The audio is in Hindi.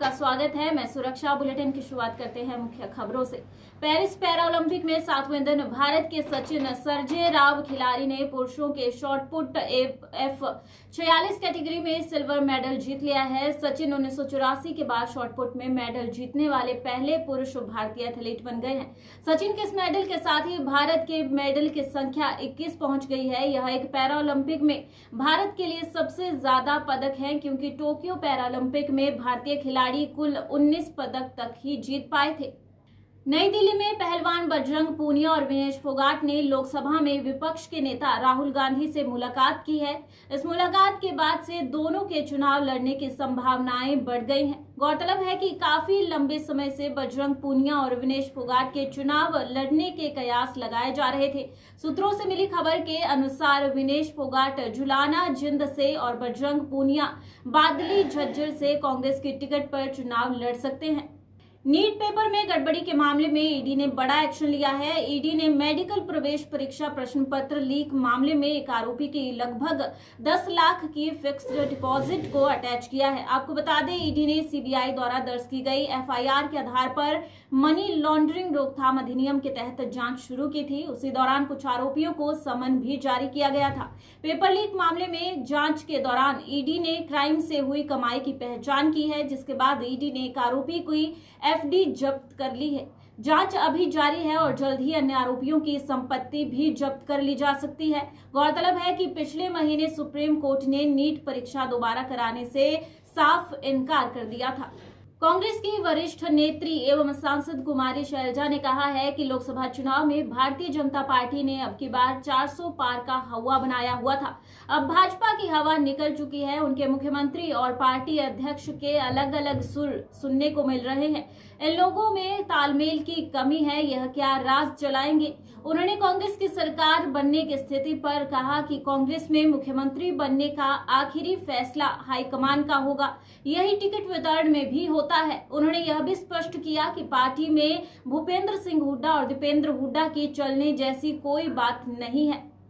आपका स्वागत है। मैं सुरक्षा बुलेटिन की शुरुआत करते हैं मुख्य खबरों से। पेरिस पैरालंपिक में 7वें दिन भारत के सचिन सर्जेराव खिलाड़ी ने पुरुषों के शॉटपुट F46 कैटेगरी में सिल्वर मेडल जीत लिया है। सचिन 1984 के बाद शॉटपुट में मेडल जीतने वाले पहले पुरुष भारतीय एथलीट बन गए हैं। सचिन के इस मेडल के साथ ही भारत के मेडल की संख्या 21 पहुंच गई है। यह एक पैरालंपिक में भारत के लिए सबसे ज्यादा पदक है, क्योंकि टोक्यो पैरालंपिक में भारतीय खिलाड़ी कुल 19 पदक तक ही जीत पाए थे। नई दिल्ली में पहलवान बजरंग पूनिया और विनेश फोगाट ने लोकसभा में विपक्ष के नेता राहुल गांधी से मुलाकात की है। इस मुलाकात के बाद से दोनों के चुनाव लड़ने की संभावनाएं बढ़ गई हैं। गौरतलब है कि काफी लंबे समय से बजरंग पूनिया और विनेश फोगाट के चुनाव लड़ने के कयास लगाए जा रहे थे। सूत्रों से मिली खबर के अनुसार विनेश फोगाट जुलाना जिंद से और बजरंग पूनिया बादली झज्जर से कांग्रेस की टिकट पर चुनाव लड़ सकते हैं। नीट पेपर में गड़बड़ी के मामले में ईडी ने बड़ा एक्शन लिया है। ईडी ने मेडिकल प्रवेश परीक्षा प्रश्न पत्र लीक मामले में एक आरोपी की लगभग 10 लाख की फिक्स्ड डिपॉजिट को अटैच किया है। आपको बता दें, ईडी ने सीबीआई द्वारा दर्ज की गई एफआईआर के आधार पर मनी लॉन्ड्रिंग रोकथाम अधिनियम के तहत जांच शुरू की थी। उसी दौरान कुछ आरोपियों को समन भी जारी किया गया था। पेपर लीक मामले में जांच के दौरान ईडी ने क्राइम से हुई कमाई की पहचान की है, जिसके बाद ईडी ने एक आरोपी की एफडी जब्त कर ली है। जांच अभी जारी है और जल्द ही अन्य आरोपियों की संपत्ति भी जब्त कर ली जा सकती है। गौरतलब है कि पिछले महीने सुप्रीम कोर्ट ने नीट परीक्षा दोबारा कराने से साफ इनकार कर दिया था। कांग्रेस की वरिष्ठ नेत्री एवं सांसद कुमारी शैलजा ने कहा है कि लोकसभा चुनाव में भारतीय जनता पार्टी ने अब की बार 400 पार का हवा बनाया हुआ था। अब भाजपा की हवा निकल चुकी है। उनके मुख्यमंत्री और पार्टी अध्यक्ष के अलग अलग सुर सुनने को मिल रहे हैं। इन लोगों में तालमेल की कमी है, यह क्या राज चलाएंगे। उन्होंने कांग्रेस की सरकार बनने की स्थिति पर कहा कि कांग्रेस में मुख्यमंत्री बनने का आखिरी फैसला हाईकमान का होगा, यही टिकट वितरण में भी होता है। उन्होंने यह भी स्पष्ट किया कि पार्टी में भूपेंद्र सिंह हुड्डा और दीपेंद्र हुड्डा की चलने जैसी कोई बात नहीं है।